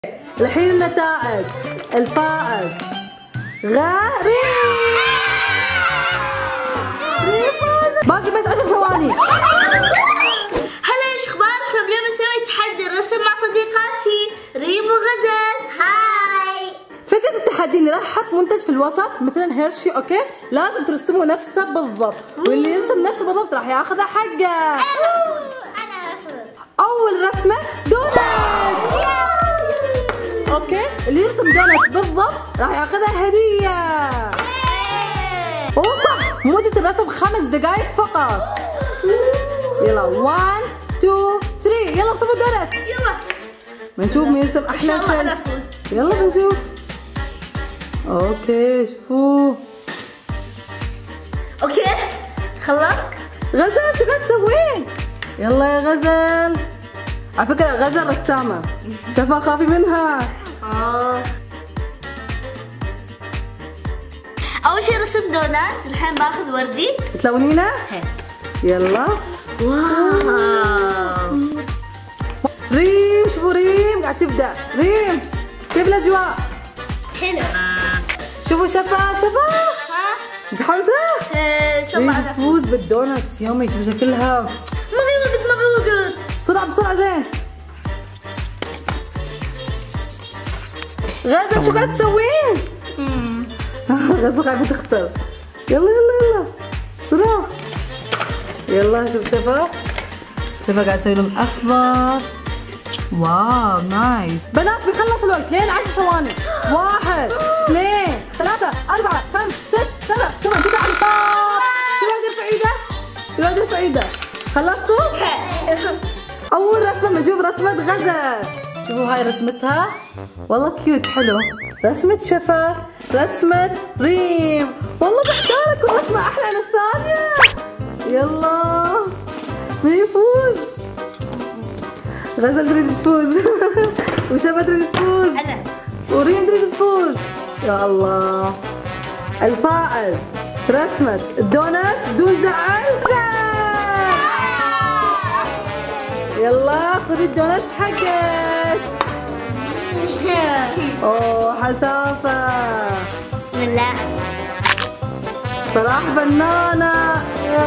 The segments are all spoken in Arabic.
الحين النتائج. الفائز ريم. باقي بس 10 ثواني. هلا ايش اخباركم؟ اليوم نسوي تحدي الرسم مع صديقاتي ريم وغزل. هاي. فكرة التحدي اني راح احط منتج في الوسط مثلا هيرشي، اوكي؟ لازم ترسموا نفسه بالضبط، واللي يرسم نفسه بالضبط راح ياخذ حقه. انا اول رسمة دونت. اوكي؟ اللي يرسم دونت بالضبط راح ياخذها هدية. صح، مدة الرسم 5 دقائق فقط. يلا 1 2 3 يلا ارسموا دونت. يلا بنشوف مين يرسم احلى شيء. ان شاء الله افوز. يلا بنشوف. اوكي شوفوا. اوكي خلصت. غزل شو قاعد تسوين؟ يلا يا غزل. على فكرة غزل رسامة، شايفها خافي منها. اول شيء رسم دونات، الحين باخذ وردي. تلونينا؟ يلا. واو. ريم شوفوا ريم قاعد تبدأ. ريم كيف الأجواء؟ حلو. شوفوا شفا ها متحمسة؟ ان شاء الله ريم انا تفوز بالدونتس. يومي شوفوا شكلها. ما في وقت. بسرعة زين. غزل شو قاعد تسوين؟ غزل قاعدة تخسر. يلا بسرعة. يلا شوف شفا قاعد تسوي لهم أخضر. واو نايس. بنات بيخلص الوقت لين 10 ثواني. 1 2 3 4 5 6 7 8 9 10. شو واحد يرفع ايده؟ خلصتوا؟ أول رسمة بنشوف رسمة غزل. شوفوا هاي رسمتها والله كيوت حلو. رسمة شفا، رسمة ريم. والله بختاركم رسمة أحلى من الثانية. يلا مين يفوز؟ غزل تريد تفوز. وشفا تريد تفوز. انا. وريم تريد تفوز. يا الله. الفائز رسمة الدونات بدون زعل. يلا خذي الدونات حقك. اوه حسافة. بسم الله. صراحة فنانة.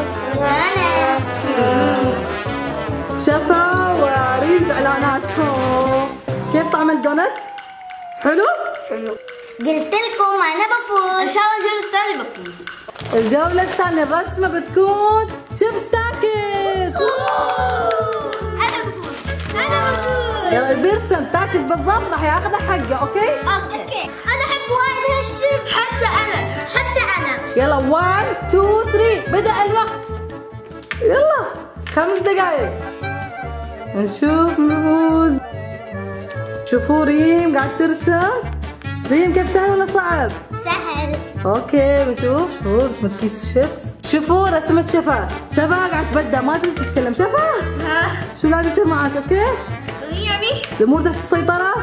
شفا وريم زعلانات. كيف طعم الدونات؟ حلو؟ قلت لكم انا بفوز. ان شاء الله الجولة الثانية بفوز. الجولة الثانية الرسمة بتكون شيبس تاكس. انا بفوز. يلا اللي بيرسم تاكس بالضبط راح ياخذ حقه. اوكي؟ اوكي. انا احب وايد هالشيء. حتى انا. يلا 1 2 3 بدأ الوقت. يلا 5 دقائق. نشوف مين. شوفوا ريم قاعد ترسم. ريم كيف سهل ولا صعب؟ سهل. اوكي بنشوف. شوفوا رسمة كيس الشيبس. شوفوا رسمة شفا قاعد تبدأ ما تقدر تتكلم. شفا شو قاعد يصير معك؟ اوكي؟ يعني الامور تحت السيطرة؟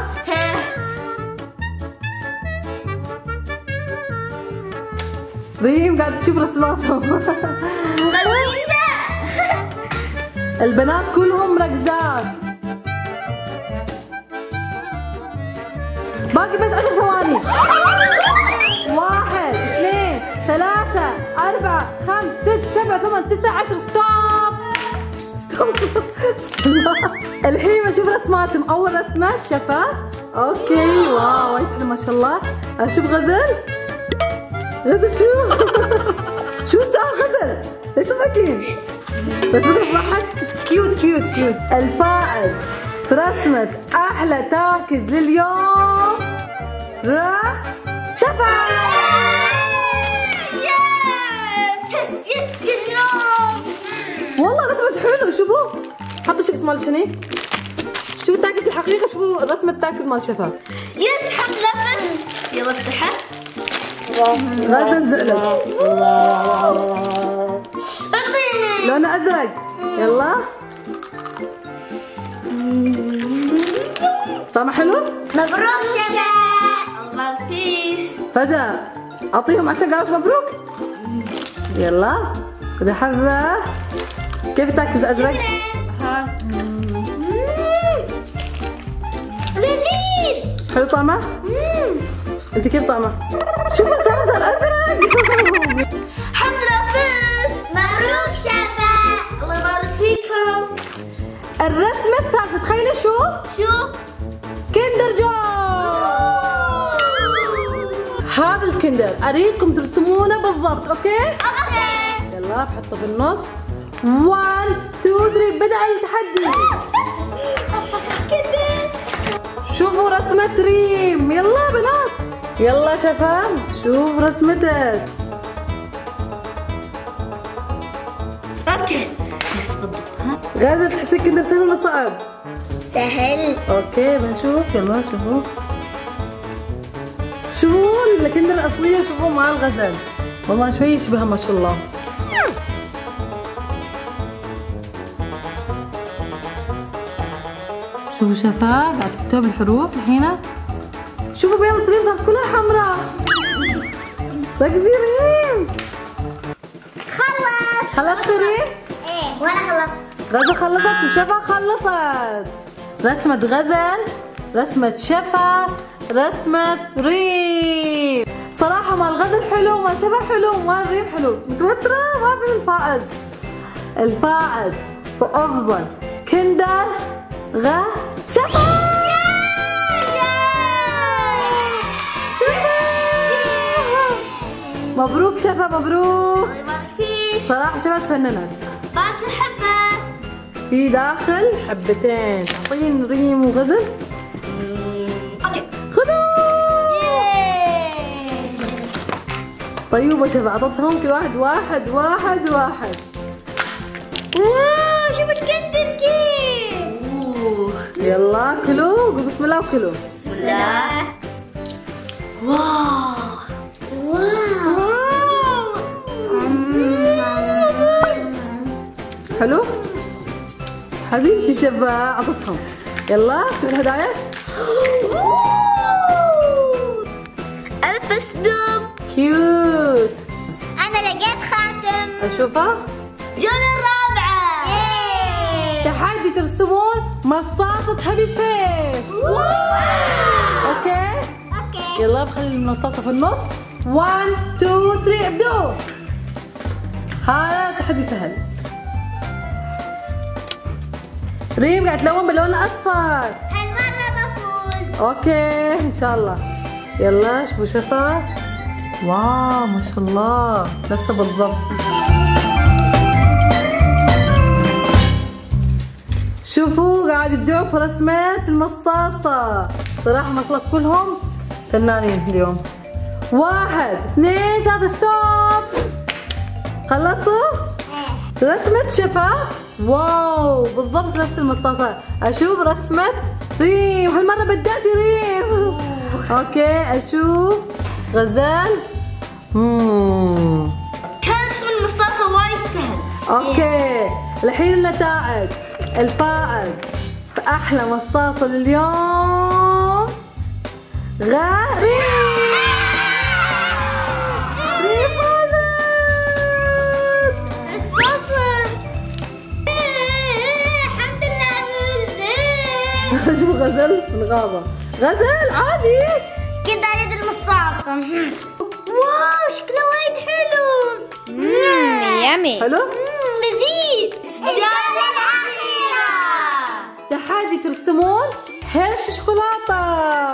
ريم قاعد تشوف رسماتهم. البنات كلهم مركزات. باقي بس 10 ثواني. 1 2 3 4 5 6 7 8 9 10. ستوب. الحين بنشوف رسماتهم. اول رسمة شفا. اوكي واو وايد حلو ما شاء الله. اشوف غزل شو صار غزل؟ ليش تضحكين؟ بس تضحك. كيوت. الفائز في رسمة أحلى تاكز لليوم شفا. والله رسمة حلو. شوفوا حطوا شيبس مال شني. شوفوا التاكز الحقيقة. شوفوا رسمة التاكز مال شفا. يس حط لبن. يلا افتحها. غزل زعلت. لونه أزرق. يلا طعمه حلو؟ مبروك شفا. ما فيش. فجأة أعطيهم عشان قالوا مبروك. يلا خذي حبة. كيف التاكس أزرق؟ لذيذ. حلو طعمه؟ انت كيف طعمه؟ شوفوا صار ازرق. الحمد لله فزت. مبروك شفا. الله يبارك فيكم. الرسمة الثالثة تخيلوا شو؟ كندر جوي. هذا الكندر اريدكم ترسمونه بالضبط. اوكي؟ يلا بحطه بالنص. 1 2 3 بدأ التحدي. شوفوا رسمة ريم. يلا بنات يلا شفا شوف رسمتك. اوكي غادة تحسي كندر سهل ولا صعب؟ سهل. اوكي بنشوف. يلا شوفوا شوفوا الكندر الأصلية شوفوا مع الغزل والله شوي يشبهها ما شاء الله. شوفوا شفا قاعد تكتب الحروف الحين. شوفوا بيضة ريم صارت كلها حمراء. ركزي ريم. خلصت ريم؟ ايه وانا خلصت. غزل خلصت وشفا خلصت. رسمة غزل، رسمة شفا، رسمة ريم. صراحة مال غزل حلو مال شفا حلو مال ريم حلو. متوترة ما في الفائز. الفائز وأفضل كندر شفا. مبروك شفا مبروك. الله يبارك فيك. صراحة شفا تفننت. باقي حبة. في داخل حبتين. اعطين ريم وغزل. اوكي خذوا. طيوبة شفا اعطتهم كل واحد. واو شوف الكندر كيف. يلا كلوا قولوا بسم الله وكلوا. بسم الله. واو حلو؟ حبيبتي شفا اعطتهم. يلا شوفوا الهدايا. ألف صدوم. كيوت. أنا لقيت خاتم. اشوفه. الجولة الرابعة. تحدي ترسمون مصاصة هابي فيس. اوكي؟ يلا بخلي المصاصة في النص. 1 2 3 ابدوا. هذا تحدي سهل. ريم قاعد تلون باللون الاصفر. هالمرة بفوز. اوكي ان شاء الله. يلا شوفوا شفا. واو ما شاء الله نفسه بالضبط. شوفوا قاعد يبدعوا في رسمات المصاصة. صراحة ما شاء الله كلهم فنانين اليوم. 1 2 3 ستوب. خلصتوا؟ رسمة شفا. واو بالضبط نفس المصاصة. اشوف رسمة ريم. هالمرة بدأتي ريم. اوكي اشوف غزال. كان رسم المصاصة وايد سهل. اوكي الحين النتائج. الفائز في احلى مصاصة لليوم ريم. شوفوا غزل من غابة. غزل عادي. كنت اريد المصاصة. واو شكله وايد حلو. يامي. حلو؟ لذيذ. الجولة الأخيرة. تحدي ترسمون هيرش شوكولاتة.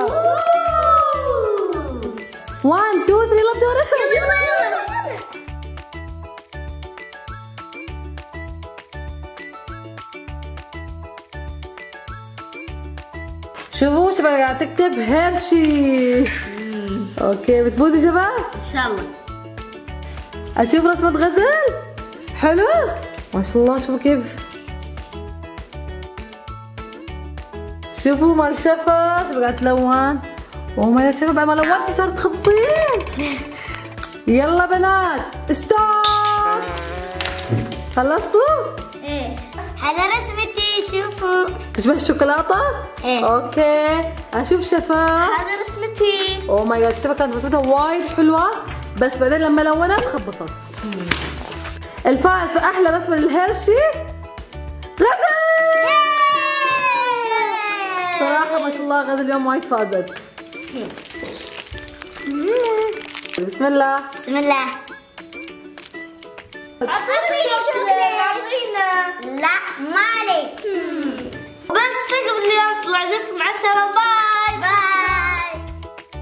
1 2 3 يلا ابدوا رسم. شوفوا شباب قاعد تكتب هيرشي. اوكي بتفوزي شباب؟ ان شاء الله. اشوف رسمة غزل. حلو؟ ما شاء الله شوفوا كيف. شوفوا مال شفا شوفوا قاعد تلون. وما شفا بعد ما لونتي صارت تخبصين. يلا بنات ستوب. خلصتوا؟ ايه هذا رسمتي شوفوا. تشبه الشوكولاتة؟ ايه. اوكي اشوف شفا. هذا رسمتي. اوه ماي جاد شفا كانت رسمتها وايد حلوة بس بعدين لما لونت خبصت. الفائز في احلى رسمة للهيرشي غزل. صراحة مرة ما شاء الله غزل اليوم وايد فازت. بسم الله. بسم الله. اعطينا شوكولاتة. اعطينا. لا ما عليك. بس تقبل اليوم، طلع عزمكم مع السلامة. باي.